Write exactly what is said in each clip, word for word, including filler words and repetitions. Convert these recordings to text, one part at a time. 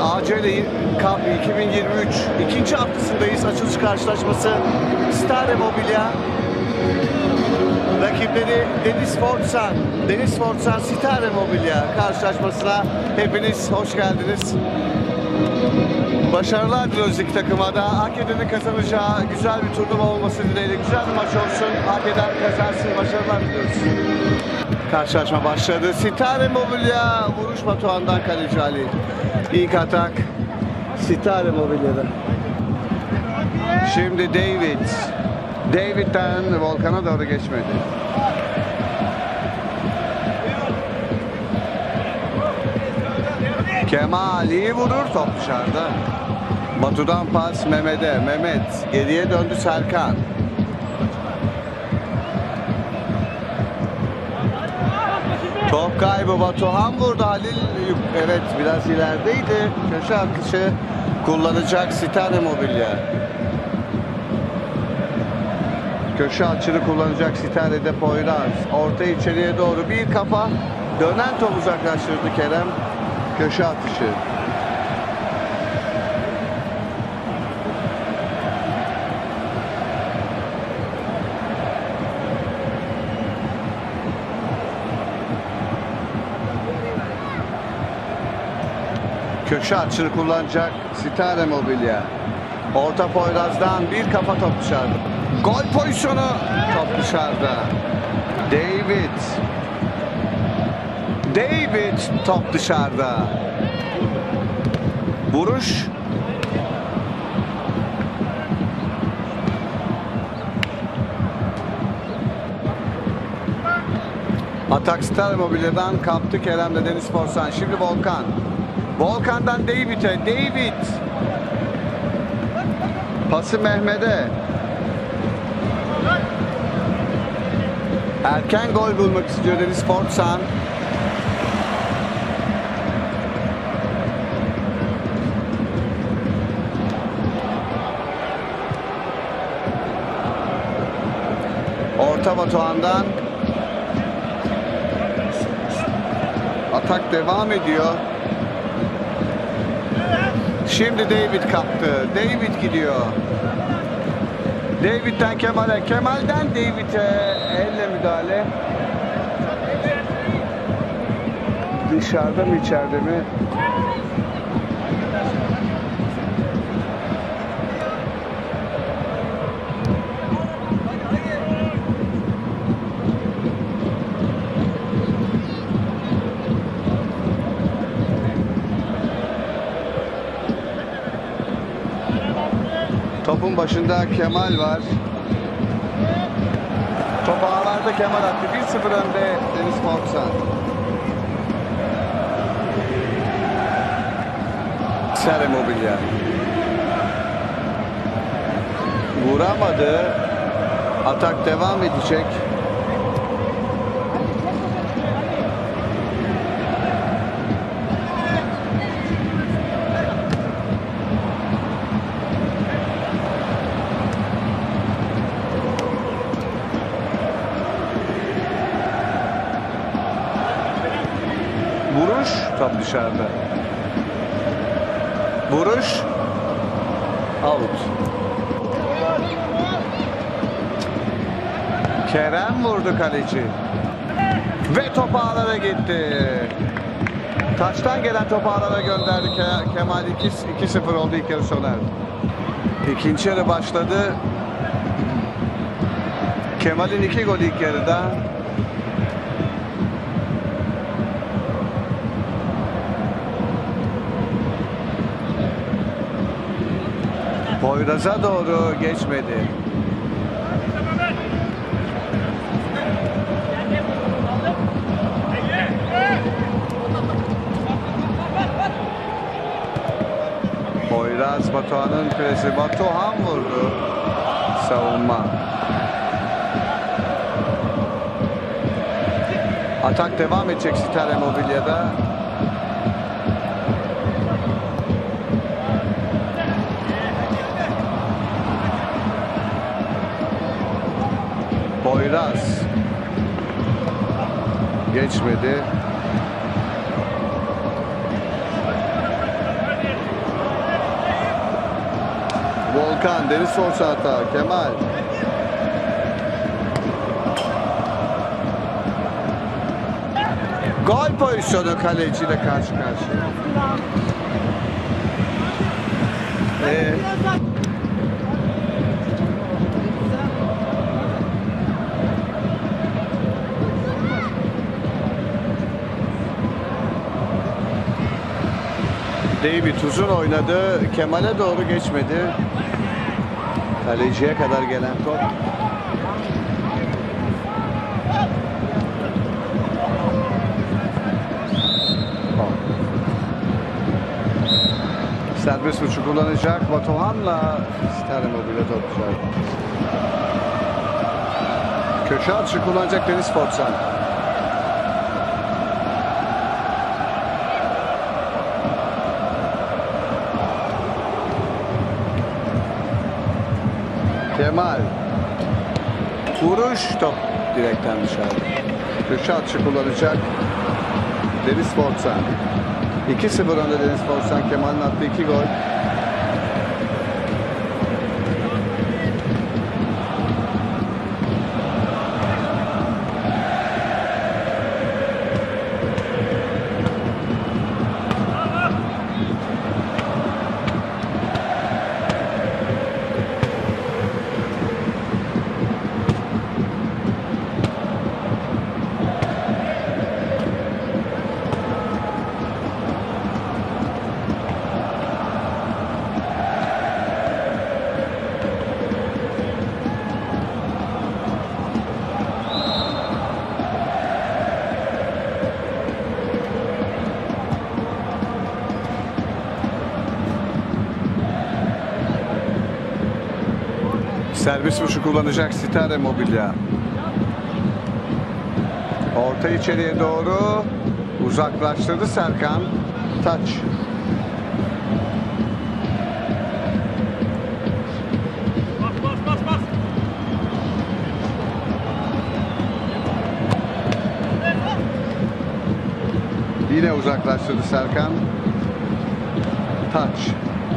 A C L Cup iki bin yirmi üç ikinci haftasındayız. Açılış karşılaşması Stare Mobilya. Rakipleri Deniz Fortsan. Deniz Fortsan Stare Mobilya karşılaşmasına hepiniz hoş geldiniz. Başarılar diliyoruz iki takıma da. Hak edenin kazanacağı güzel bir turnuva olması dileğiyle. Güzel bir maç olsun. Hak eden kazansın. Başarılar diliyoruz. Karşılaşma başladı. Stare Mobilya vuruş Batuhan'dan kaleci Ali. İlk atak Stare Mobilya'da. Şimdi David. David'den Volkan'a doğru geçmedi. Kemal iyi vurur, top dışarıda. Batu'dan pas Mehmet'e. Mehmet geriye döndü Serkan. Top kaybı, Batuhan vurdu. Halil evet biraz ilerideydi. Köşe atışı kullanacak Stare Mobilya. Köşe açını kullanacak Stare'de Poyraz. Orta içeriye doğru bir kafa. Dönen top uzaklaştırdı Kerem. Köşe atışı. Köşe açını kullanacak Stare Mobilya. Orta Poyraz'dan bir kafa, top dışarıda. Gol pozisyonu, top dışarıda. David. David top dışarıda. Vuruş. Atak Stare Mobilya'dan kaptı Kerem'le Deniz Forsan. Şimdi Volkan. Volkan'dan David'e. David. Pası Mehmet'e. Erken gol bulmak istiyor Deniz Forsan. Orta Batuhan'dan. Atak devam ediyor. Şimdi David kaptı. David gidiyor. David'den Kemal'e. Kemal'den David'e. Elle müdahale. Dışarıda mı içeride mi? Topun başında Kemal var. Top ağlarda Kemal attı. bir sıfır önde Deniz Fortsan. Stare Mobilya. Vuramadı. Atak devam edecek. Vuruş, top dışarıda. Vuruş, out. Kerem vurdu kaleci. Ve top ağlara gitti. Taçtan gelen top ağlara gönderdi Kemal. iki sıfır oldu ilk yarı sona erdi. İkinci yarı başladı. Kemal'in iki golü ilk yarıda. Poyraz'a doğru geçmedi. Poyraz, Batuhan'ın presi. Batuhan vurdu. Savunma. Atak devam edecek Stare Mobilya'da. Poyraz. Geçmedi. Hakan, Deniz Forsan hata. Kemal. Gol pozisyonu, kaleciyle karşı karşıya. Ee, David uzun oynadı. Kemal'e doğru geçmedi. Kaleciye kadar gelen top. Serbest vuruş kullanacak. Batuhan'la Stare Mobile topçular. Köşe atışı kullanacak Deniz Forsan. Kemal. Vuruş, top direkten dışarıda. Köşe atışı kullanacak Deniz Forsan. iki sıfır önde Deniz Forsan. Kemal'in attığı iki gol. Servis vuruşu kullanacak Stare Mobilya. Orta içeriye doğru uzaklaştırdı Serkan. Taç. Yine uzaklaştırdı Serkan. Taç.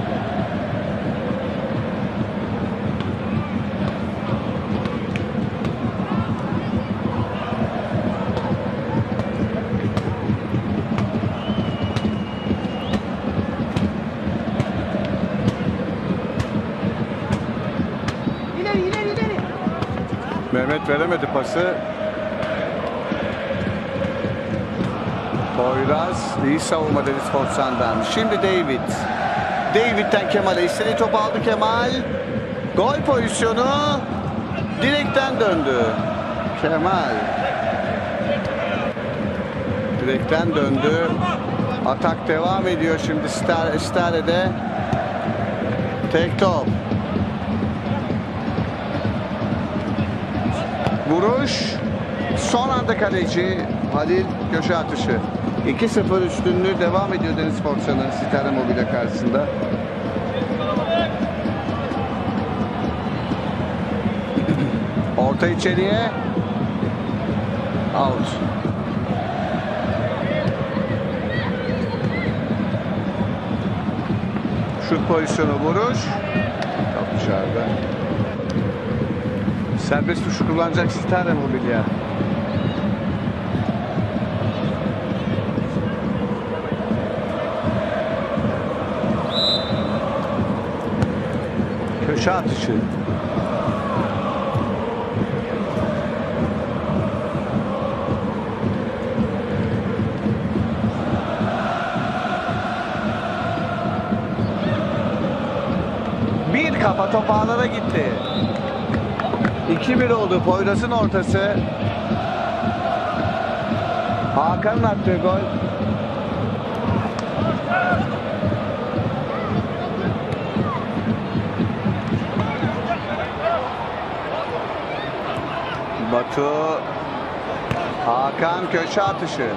Mehmet veremedi pası. Poyraz iyi savunma Deniz Forsan'dan. Şimdi David. David'den Kemal'e istediği topu aldı Kemal. Gol pozisyonu. Direkten döndü. Kemal. Direkten döndü. Atak devam ediyor şimdi Stare, Stare'de. Tek top. Vuruş. Son anda kaleci Halil köşe atışı. iki sıfır üstünlüğü devam ediyor Deniz Forsan'ın Stare Mobile karşısında. Orta içeriye. Out. Şut pozisyonu, vuruş. Top dışarıda. Serbest vuruşu kullanacak Stare Mobilya. Köşe atışı. Bir kafa top ağlara gitti. iki bir oldu. Poyraz'ın ortası. Hakan'ın attığı gol. Batu. Hakan köşe atışı.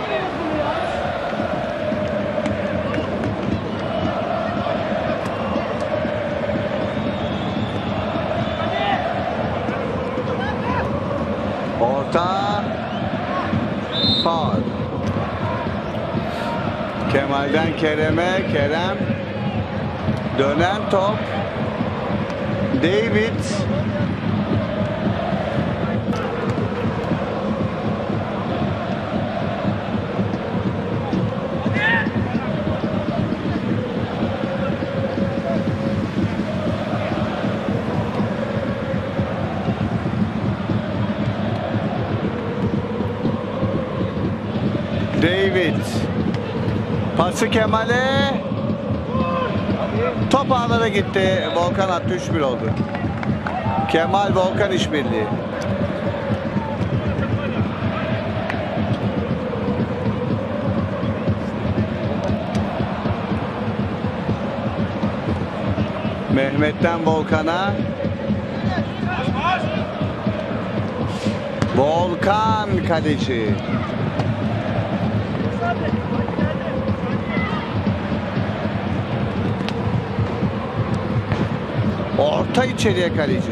Orta. Faul. Kemal'den Kerem'e. Kerem. Dönen top. David. David. Pası Kemal'e. Top ağlara gitti. Volkan attı, üç bir oldu. Kemal Volkan işbirliği. Mehmet'ten Volkan'a. Volkan kaleci. Orta içeriye kaleci.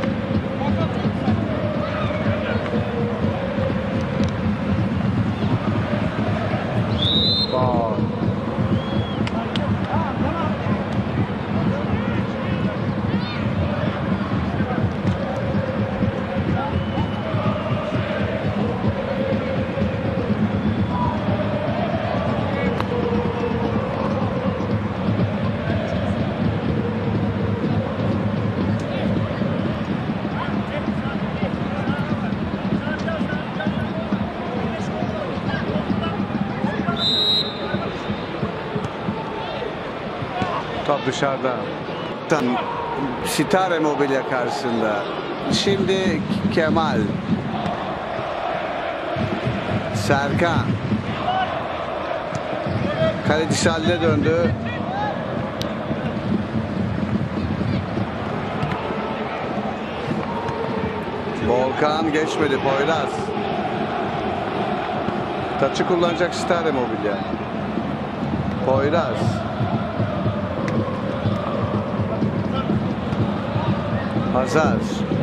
Faul. Top dışarıda. Sitare Mobilya karşısında. Şimdi Kemal. Serkan. Kaleci Salih'e döndü. Volkan geçmedi. Poyraz. Taçı kullanacak Sitare Mobilya. Poyraz. Hazar.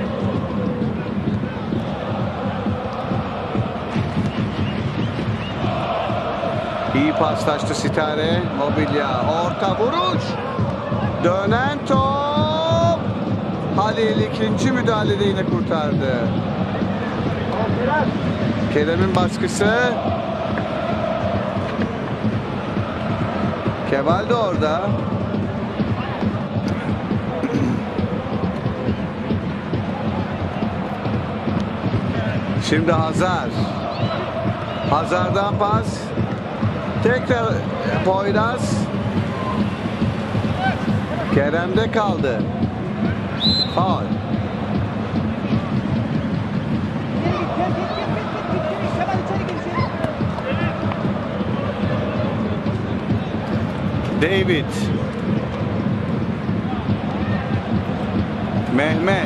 İyi paslaştı Sitare Mobilya. Orta vuruş. Dönen top. Halil ikinci müdahalede yine kurtardı. Kerem'in baskısı. Kemal de orada. Şimdi Hazar. Hazar'dan pas. Tekrar Poyraz. Kerem'de kaldı. Faul. David. Mehmet.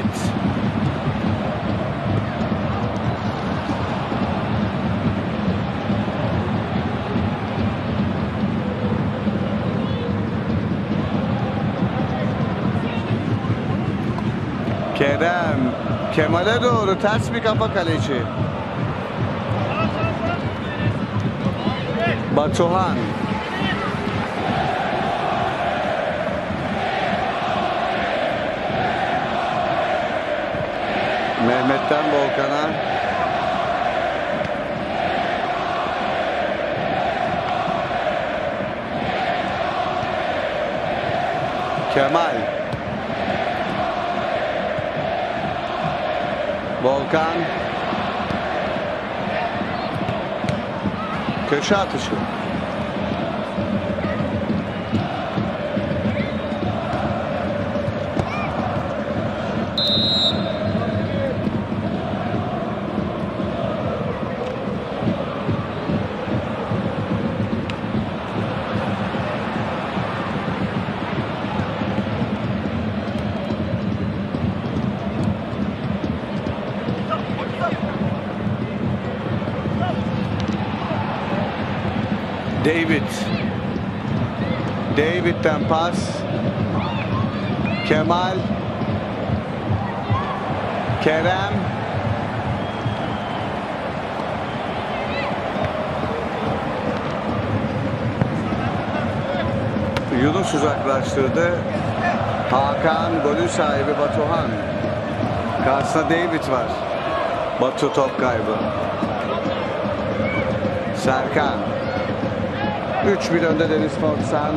Kerem. Kemal'e doğru ters bir kafa kaleci. Batuhan. Mehmet'ten Volkan'a. Kemal. Volkan. Köşe atışı. David. David'den pas. Kemal. Kerem. Yunus uzaklaştırdı. Hakan, golün sahibi Batuhan. Karşısında David var. Batu top kaybı. Serkan. üç bir önde Deniz Forsan.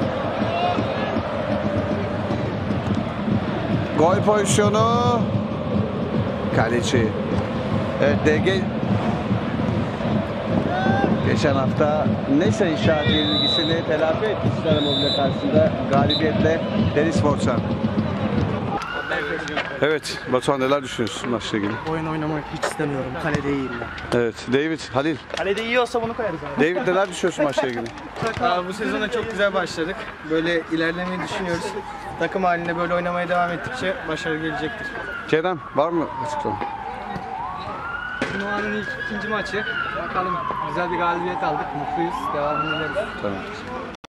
Gol pozisyonu. Kaleci. Evet, D G geçen hafta Nese İnşaat yenilgisini telafi etti Sinan Mobilya karşısında galibiyetle Deniz Forsan. Evet, Batuhan neler düşünüyorsun maçla ilgili? Oyun oynamak hiç istemiyorum. Kalede iyiyim ben. Evet, David, Halil. Kalede iyi olsa bunu koyarız abi. David neler düşünüyorsun maçla ilgili? Aa, bu sezona çok güzel başladık. Böyle ilerlemeyi düşünüyoruz. Takım halinde böyle oynamaya devam ettikçe başarı gelecektir. Kerem, var mı açıklama? Turnuva'nın ilk ikinci maçı. Bakalım güzel bir galibiyet aldık. Mutluyuz. Devamını dileriz. Tamam.